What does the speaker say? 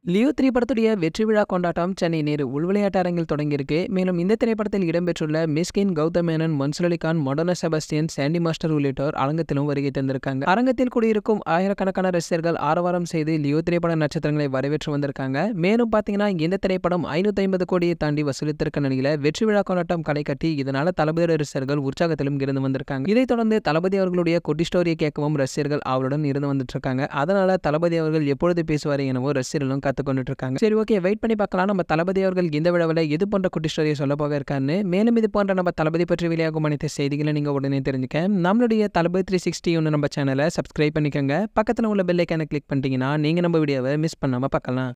Leo திரைப்படத்துடைய வெற்றி விழா கொண்டாட்டம் சென்னை நேரு உள்விளையாட்டு அரங்கில் தொடங்கியிருக்கு. மேலும் இந்த திரைப்படத்தில் இடம்பெற்றுள்ள மிஸ்கின், கௌதம் மேனன், மன்சூர் அலிகான், மொடர்னா செபஸ்டியன், சாண்டி மாஸ்டர் உள்ளிட்டோர் அரங்கத்திலும் வருகை தந்திருக்காங்க. அரங்கத்தில் கூடியிருக்கும் ஆயிரக்கணக்கான ரசிகர்கள் ஆரவாரம் செய்து லியோ திரைப்பட நட்சத்திரங்களை வரவேற்று வந்திருக்காங்க. மேலும் பாத்தீங்கன்னா இந்த திரைப்படம் 550 கோடியை தாண்டி வசூலித்திருக்க நிலையில வெற்றி விழா கொண்டாட்டம் களை கட்டி இதனால தளபதி ரசிகர்கள் உற்சாகத்திலும் இருந்து வந்திருக்காங்க. இதைத் தொடர்ந்து தளபதி அவர்களுடைய குட்டி ஸ்டோரியை கேட்கவும் ரசிகர்கள் அவருடன் இருந்து வந்துட்டு இருக்காங்க. அதனால தளபதி அவர்கள் எப்பொழுது பேசுவார் எனவோ ரசிகர்களும் காத்துக்கொண்டு இருக்காங்க. சரி, ஓகே, வெயிட் பண்ணி பார்க்கலாம் நம்ம தளபதி அவர்கள் இந்த விழாவில் எது போன்ற குட்டி ஸ்டோரியை சொல்ல போக இருக்கான்னு. மேலும் இது போன்ற நம்ம தளபதி பற்றி வெளியாகும் அனைத்து செய்திகளை நீங்க உடனே தெரிஞ்சுக்க நம்மளுடைய தளபதி 360 நம்ம சேனலை சப்ஸ்கிரைப் பண்ணிக்கோங்க. பக்கத்தில் உள்ள பெல் ஐக்கானை கிளிக் பண்ணிட்டீங்கன்னா நீங்க நம்ம வீடியோவை மிஸ் பண்ணாம பார்க்கலாம்.